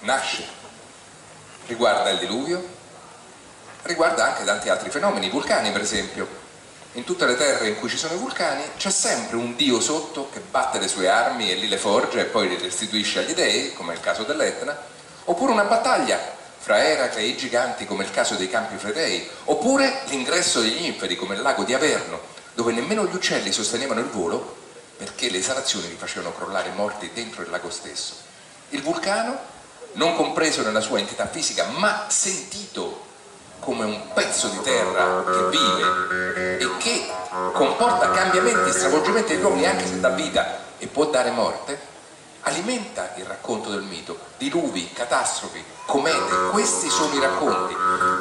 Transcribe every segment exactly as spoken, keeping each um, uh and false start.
nasce, riguarda il diluvio, riguarda anche tanti altri fenomeni, i vulcani per esempio. In tutte le terre in cui ci sono i vulcani c'è sempre un dio sotto che batte le sue armi e lì le forgia e poi le restituisce agli dei, come è il caso dell'Etna, oppure una battaglia fra Eracle e i giganti, come il caso dei Campi Fletei, oppure l'ingresso degli inferi, come il lago di Averno, dove nemmeno gli uccelli sostenevano il volo perché le esalazioni li facevano crollare morti dentro il lago stesso. Il vulcano, non compreso nella sua entità fisica, ma sentito come un pezzo di terra che vive e che comporta cambiamenti, stravolgimenti degli uomini, anche se dà vita e può dare morte, alimenta il racconto del mito. Diluvi, catastrofi, comete, questi sono i racconti.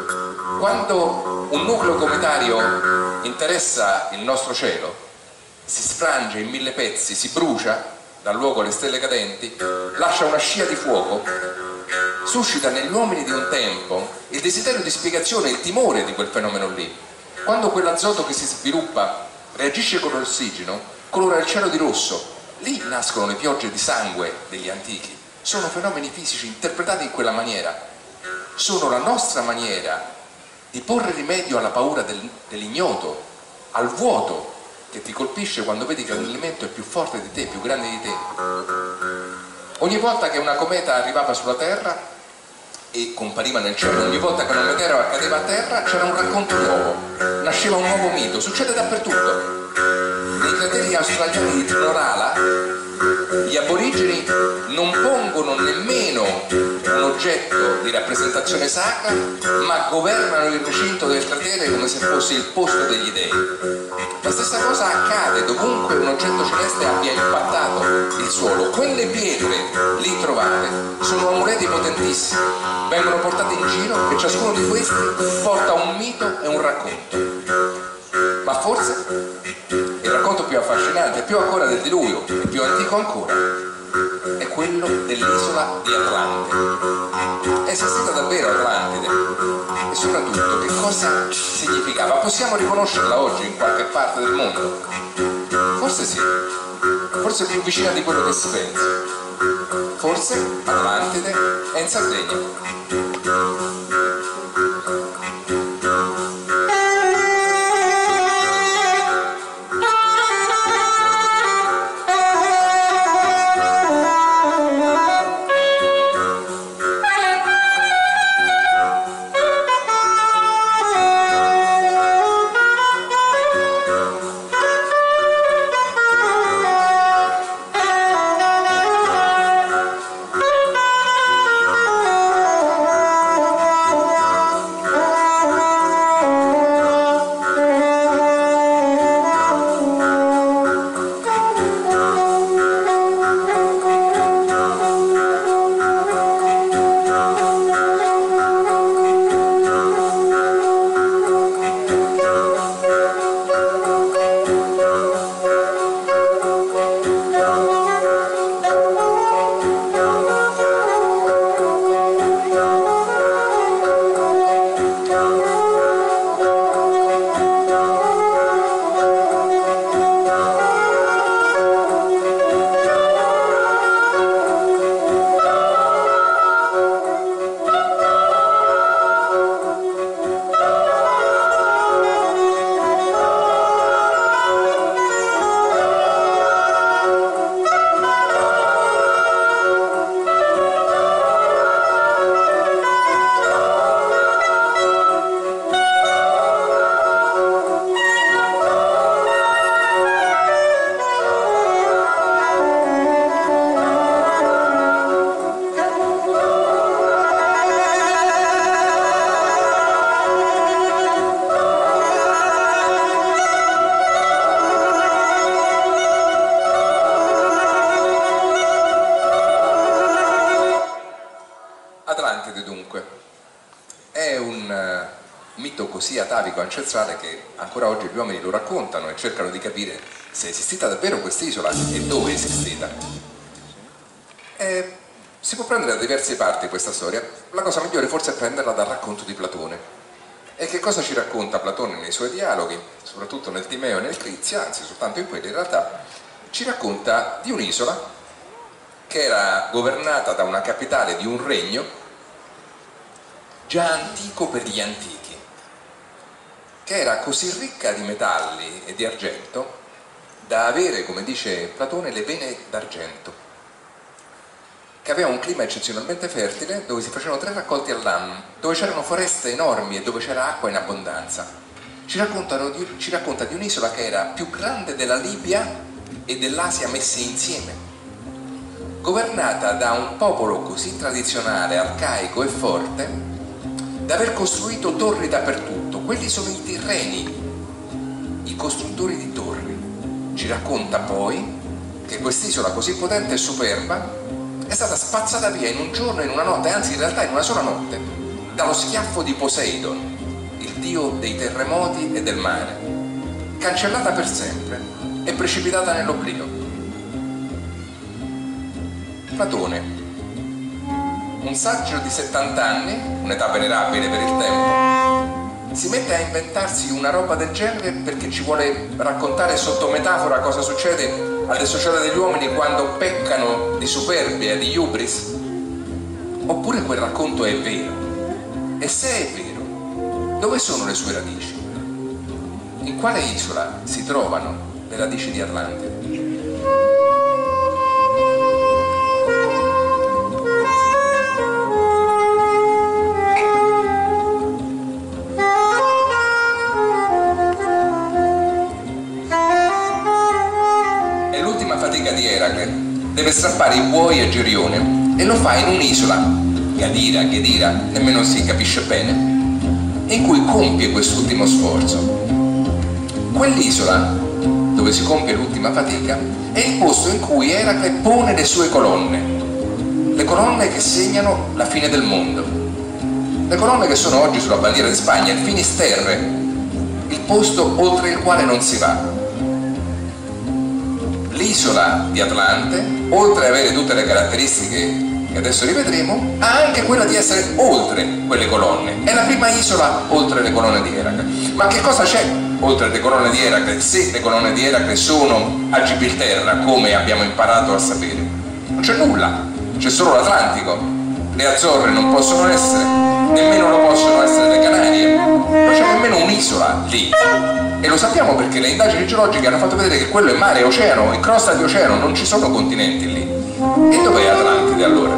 Quando un nucleo cometario interessa il nostro cielo, si sfrange in mille pezzi, si brucia, dà luogo alle stelle cadenti, lascia una scia di fuoco, suscita negli uomini di un tempo il desiderio di spiegazione, il timore di quel fenomeno lì. Quando quell'azoto che si sviluppa reagisce con l'ossigeno, colora il cielo di rosso. Lì nascono le piogge di sangue degli antichi. Sono fenomeni fisici interpretati in quella maniera. Sono la nostra maniera di porre rimedio alla paura del, dell'ignoto, al vuoto che ti colpisce quando vedi che un elemento è più forte di te, più grande di te. Ogni volta che una cometa arrivava sulla Terra e compariva nel cielo, ogni volta che una meteora cadeva a terra c'era un racconto nuovo, nasceva un nuovo mito. Succede dappertutto. Nei crateri australiani di Trinorala gli aborigeni non pongono nemmeno un oggetto di rappresentazione sacra, ma governano il recinto del cratere come se fosse il posto degli dei. La stessa cosa accade dovunque un oggetto celeste abbia impattato il suolo. Quelle pietre lì trovate sono amuleti potentissimi, vengono portati in giro e ciascuno di questi porta un mito e un racconto. Ma forse il racconto più affascinante, più ancora del diluvio e più antico ancora, è quello dell'isola di Atlantide. È esistita davvero Atlantide? E soprattutto che cosa significava? Possiamo riconoscerla oggi in qualche parte del mondo? Forse sì, forse più vicina di quello che si pensa. Forse Atlantide è in Sardegna. Così atavico, ancestrale, che ancora oggi gli uomini lo raccontano e cercano di capire se è esistita davvero quest'isola e dove è esistita. E si può prendere da diverse parti questa storia. La cosa migliore forse è prenderla dal racconto di Platone. E che cosa ci racconta Platone nei suoi dialoghi, soprattutto nel Timeo e nel Crizia, anzi soltanto in quelli in realtà, ci racconta di un'isola che che era governata da una capitale di un regno già antico per gli antichi, che era così ricca di metalli e di argento da avere, come dice Platone, le vene d'argento, che aveva un clima eccezionalmente fertile, dove si facevano tre raccolti all'anno, dove c'erano foreste enormi e dove c'era acqua in abbondanza. Ci, raccontano di, ci racconta di un'isola che era più grande della Libia e dell'Asia messe insieme, governata da un popolo così tradizionale, arcaico e forte da aver costruito torri dappertutto. Quelli sono i tirreni, i costruttori di torri. Ci racconta poi che quest'isola così potente e superba è stata spazzata via in un giorno e in una notte, anzi in realtà in una sola notte, dallo schiaffo di Poseidon, il dio dei terremoti e del mare, cancellata per sempre e precipitata nell'oblio. Platone, un saggio di settanta anni, un'età venerabile per il tempo, si mette a inventarsi una roba del genere perché ci vuole raccontare sotto metafora cosa succede alle società degli uomini quando peccano di superbia, di hubris? Oppure quel racconto è vero? E se è vero, dove sono le sue radici? In quale isola si trovano le radici di Atlantide? Di Eracle deve strappare i buoi a Gerione e lo fa in un'isola, Gadira, Ghedira, nemmeno si capisce bene, in cui compie quest'ultimo sforzo. Quell'isola dove si compie l'ultima fatica è il posto in cui Eracle pone le sue colonne, le colonne che segnano la fine del mondo, le colonne che sono oggi sulla bandiera di Spagna, il Finisterre, il posto oltre il quale non si va. L'isola di Atlante, oltre ad avere tutte le caratteristiche che adesso rivedremo, ha anche quella di essere oltre quelle colonne. È la prima isola oltre le colonne di Eracle. Ma che cosa c'è oltre le colonne di Eracle, se le colonne di Eracle sono a Gibilterra, come abbiamo imparato a sapere? Non c'è nulla, c'è solo l'Atlantico. Le Azzorre non possono essere, nemmeno lo possono essere le Canarie, non c'è nemmeno un'isola lì. E lo sappiamo perché le indagini geologiche hanno fatto vedere che quello è mare, oceano, è crosta di oceano, non ci sono continenti lì. E dov'è Atlantide allora?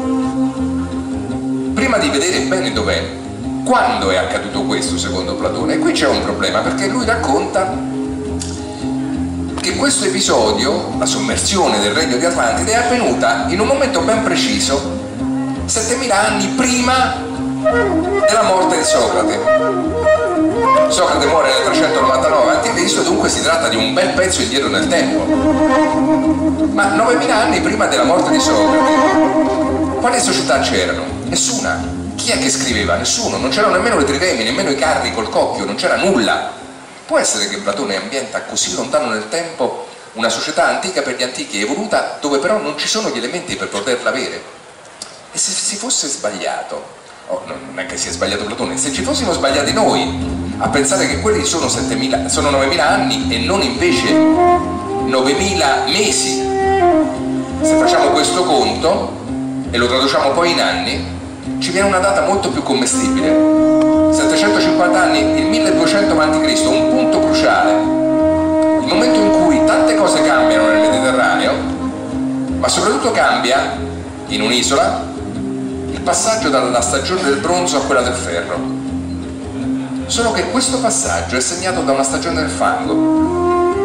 Prima di vedere bene dov'è, quando è accaduto questo secondo Platone? E qui c'è un problema, perché lui racconta che questo episodio, la sommersione del regno di Atlantide, è avvenuta in un momento ben preciso, settemila anni prima della morte di Socrate. Socrate muore nel trecentonovantanove avanti Cristo, dunque si tratta di un bel pezzo indietro nel tempo. Ma novemila anni prima della morte di Socrate, quali società c'erano? Nessuna. Chi è che scriveva? Nessuno. Non c'erano nemmeno le triremi, nemmeno i carri col cocchio, non c'era nulla. Può essere che Platone ambienta così lontano nel tempo una società antica per gli antichi, evoluta, dove però non ci sono gli elementi per poterla avere? E se si fosse sbagliato, oh, non è che sia sbagliato Platone, se ci fossimo sbagliati noi a pensare che quelli sono, settemila, sono novemila anni e non invece novemila mesi, se facciamo questo conto e lo traduciamo poi in anni, ci viene una data molto più commestibile. settecentocinquanta anni, il milleduecento avanti Cristo, un punto cruciale, il momento in cui tante cose cambiano nel Mediterraneo, ma soprattutto cambia in un'isola il passaggio dalla stagione del bronzo a quella del ferro. Solo che questo passaggio è segnato da una stagione del fango.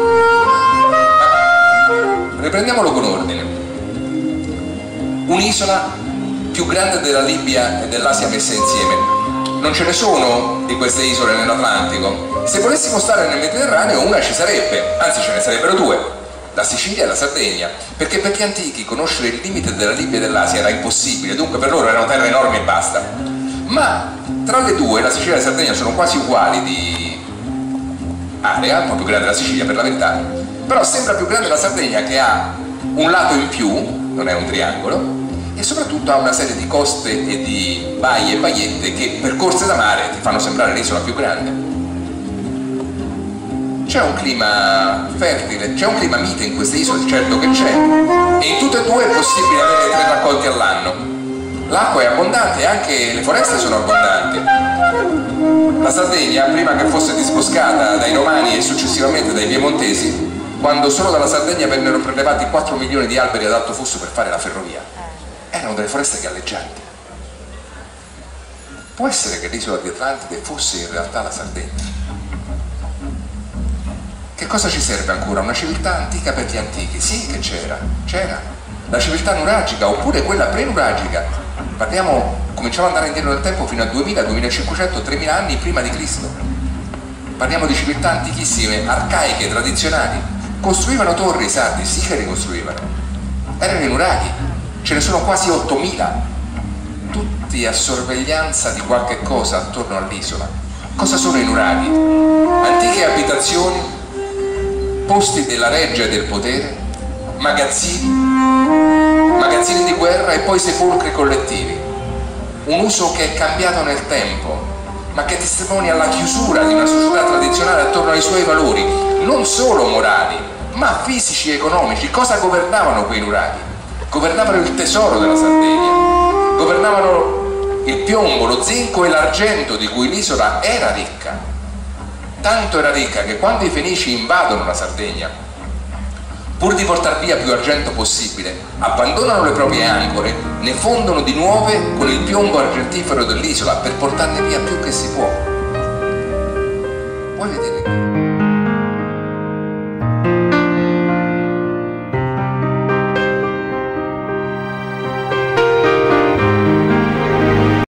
Riprendiamolo con ordine. Un'isola più grande della Libia e dell'Asia messe insieme. Non ce ne sono di queste isole nell'Atlantico. Se volessimo stare nel Mediterraneo, una ci sarebbe, anzi ce ne sarebbero due, la Sicilia e la Sardegna, perché per gli antichi conoscere il limite della Libia e dell'Asia era impossibile, dunque per loro erano terre enormi e basta. Ma tra le due, la Sicilia e la Sardegna sono quasi uguali di area, un po' più grande la Sicilia per la verità, però sembra più grande la Sardegna, che ha un lato in più, non è un triangolo, e soprattutto ha una serie di coste e di baie e baiette che, percorse da mare, ti fanno sembrare l'isola più grande. c'è un clima fertile, c'è un clima mite in queste isole, certo che c'è, e in tutte e due è possibile avere tre raccolti all'anno. L'acqua è abbondante e anche le foreste sono abbondanti. La Sardegna, prima che fosse disboscata dai Romani e successivamente dai Piemontesi, quando solo dalla Sardegna vennero prelevati quattro milioni di alberi ad alto fusto per fare la ferrovia, erano delle foreste galleggianti. Può essere che l'isola di Atlantide fosse in realtà la Sardegna? Che cosa ci serve ancora? Una civiltà antica per gli antichi? Sì che c'era, c'era. La civiltà nuragica oppure quella pre-nuragica. Parliamo, cominciamo ad andare indietro nel tempo fino a duemila, duemilacinquecento, tremila anni prima di Cristo. Parliamo di civiltà antichissime, arcaiche, tradizionali. Costruivano torri i sardi, sì che le costruivano. Erano i nuraghi, ce ne sono quasi ottomila. Tutti a sorveglianza di qualche cosa attorno all'isola. Cosa sono i nuraghi? Antiche abitazioni, posti della reggia e del potere, magazzini, magazzini di guerra e poi sepolcri collettivi. Un uso che è cambiato nel tempo, ma che testimonia la chiusura di una società tradizionale attorno ai suoi valori, non solo morali, ma fisici e economici. Cosa governavano quei nuraghi? Governavano il tesoro della Sardegna, governavano il piombo, lo zinco e l'argento di cui l'isola era ricca. Tanto era ricca che quando i Fenici invadono la Sardegna, pur di portar via più argento possibile, abbandonano le proprie ancore, ne fondono di nuove con il piombo argentifero dell'isola per portarne via più che si può. Vuoi vedere?